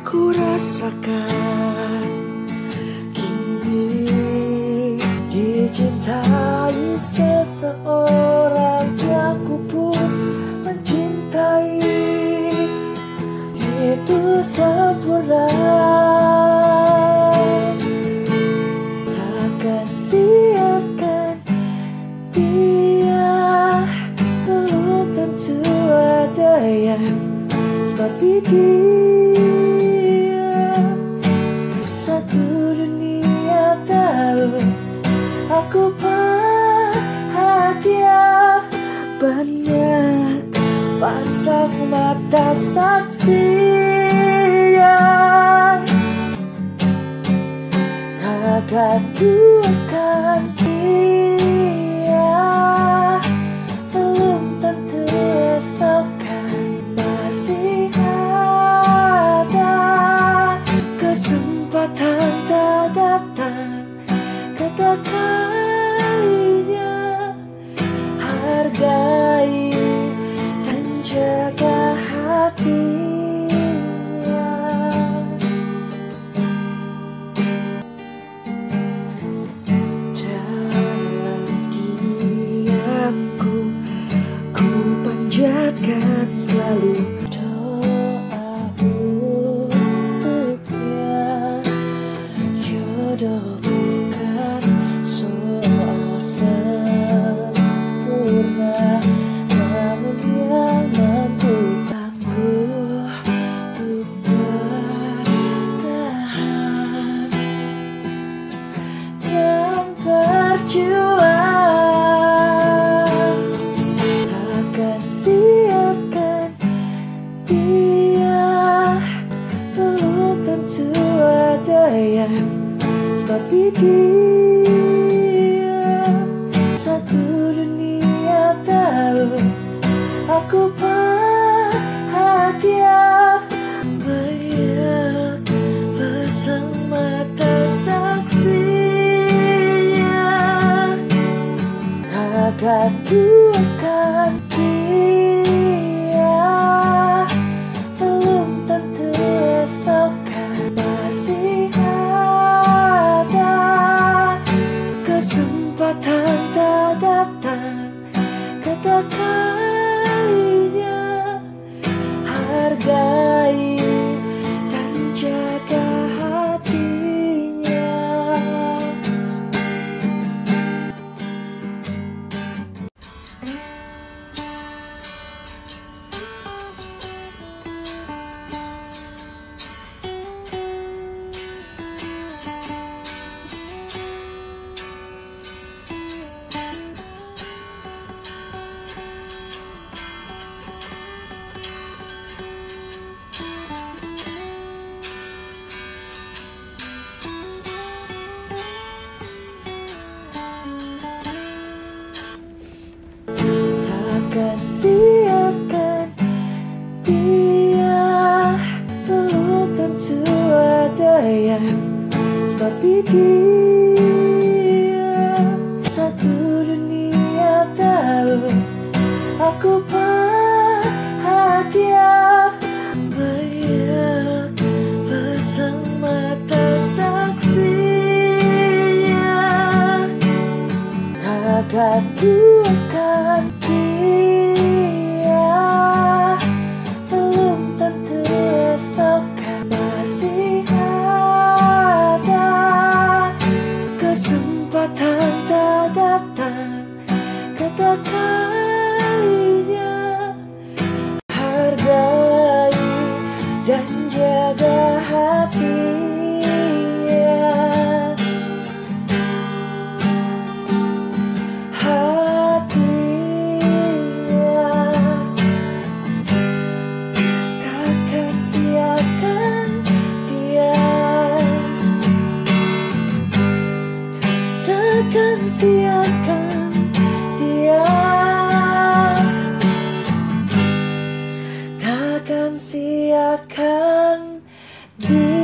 ku rasakan kini dicintai seseorang yang ku pun mencintai. Itu sempurna, takkan siakan dia. Belum tentu ada yang seperti dia. Satu dunia tahu aku bahagia. Banyak pasang mata saksinya, takkan duakan dia. Belum tentu esok kan masih ada kesempatan tak datang kekalinya. Hargai dan jaga hatinya. Dalam diamku ku panjatkan selalu doa untuknya. Jodoh bukan soal sempurna, namun dia mampu aku untuk bertahan dan berjuang. Takkan siapkan dia. Belum tentu ada yang seperti dia. Satu dunia tahu aku bahagia. Banyak pasang mata saksinya, takkan duakan dia. Belum tentu esok kan masih ada kesempatan tak datang kekalinya. Hargai dan jaga hatinya. Takkan siapkan dia. Belum tentu ada yang seperti dia. Satu dunia tahu aku bahagia. Banyak pasang mata saksinya, takkan duakan dia. Belum tentu esok kan masih ada kesempatan tak datang kekalinya. Hargai dan jaga hatinya. Takkan siapkan dia. Takkan siapkan dia. Takkan siapkan dia.